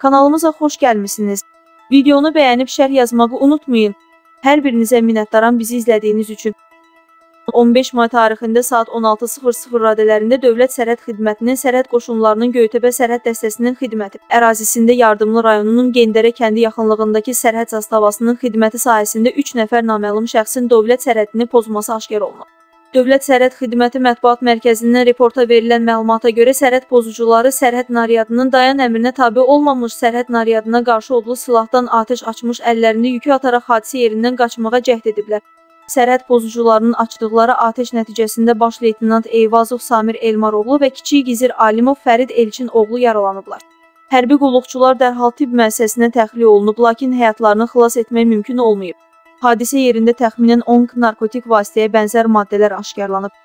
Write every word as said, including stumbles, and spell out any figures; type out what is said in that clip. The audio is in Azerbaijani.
Kanalımıza xoş gəlmisiniz. Videonu bəyənib şərh yazmağı unutmayın. Hər birinizə minnətdaram bizi izlədiyiniz üçün. on beş may tarixində saat on altı sıfır sıfır radələrində Dövlət Sərhəd Xidmətinin Sərhəd Qoşunlarının Göytəpə Sərhəd Dəstəsinin xidməti ərazisində Yardımlı rayonunun Gendərə kəndi yaxınlığındakı sərhəd zastavasının xidməti sahəsində üç nəfər naməlum şəxsin dövlət sərhədini pozması aşkar olunub. Dövlət Sərhəd Xidməti Mətbuat Mərkəzindən reporta verilən məlumata görə sərhəd pozucuları sərhəd naryadının dayan əmrinə tabe olmamış sərhəd naryadına qarşı odlu silahdan atəş açmış, əllərində yükü ataraq hadisə yerindən qaçmağa cəhd ediblər. Sərhəd pozucularının açdıqları atəş nəticəsində baş leytenant Eyvazov Samir Elmaroğlu və kiçik gizir Alimov Fərid Elçin oğlu yaralanıblar. Hərbi qulluqçular dərhal tibb müəssisəsinə təxliyə olunub, lakin həyatlarını xilas etmək mümkün olmayıb. Hadisə yerində təxminən on narkotik vasitəyə bənzər maddələr aşkarlanıb.